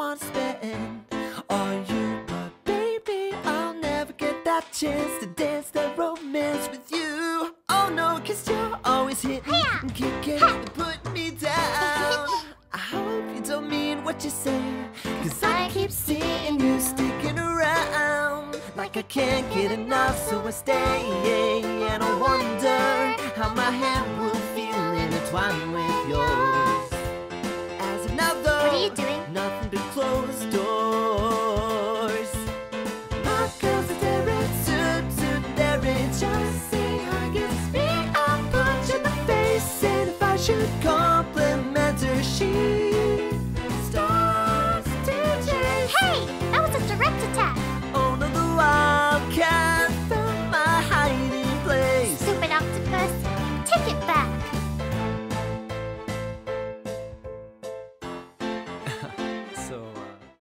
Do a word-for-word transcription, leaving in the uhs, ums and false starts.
wanna spend on you, but baby, I'll never get that chance to dance that romance with you. Oh no, 'cause you're always hitting and kicking and putting me down. I hope you don't mean what you say, 'cause I keep seeing you sticking around like I can't get enough, so I stay. And I wonder how my hand will feel intertwined with yours.